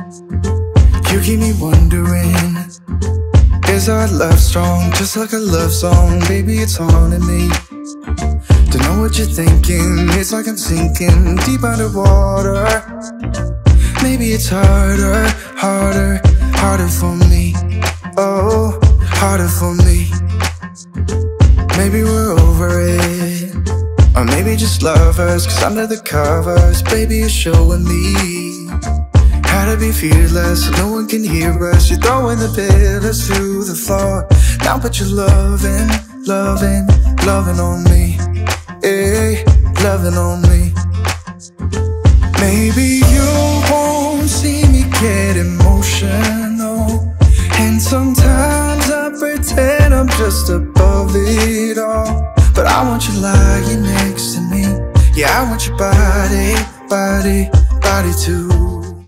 You keep me wondering, is our love strong, just like a love song? Baby, it's haunting me. Don't know what you're thinking, it's like I'm sinking deep underwater. Maybe it's harder, harder, harder for me. Oh, harder for me. Maybe we're over it, or maybe just lovers, cause under the covers, baby, you're showing me how to be fearless, so no one can hear us. You're throwing the pillars through the floor. Now put your loving, loving, loving on me. Hey, loving on me. Maybe you won't see me get emotional, and sometimes I pretend I'm just above it all. But I want you lying next to me. Yeah, I want your body, body, body too.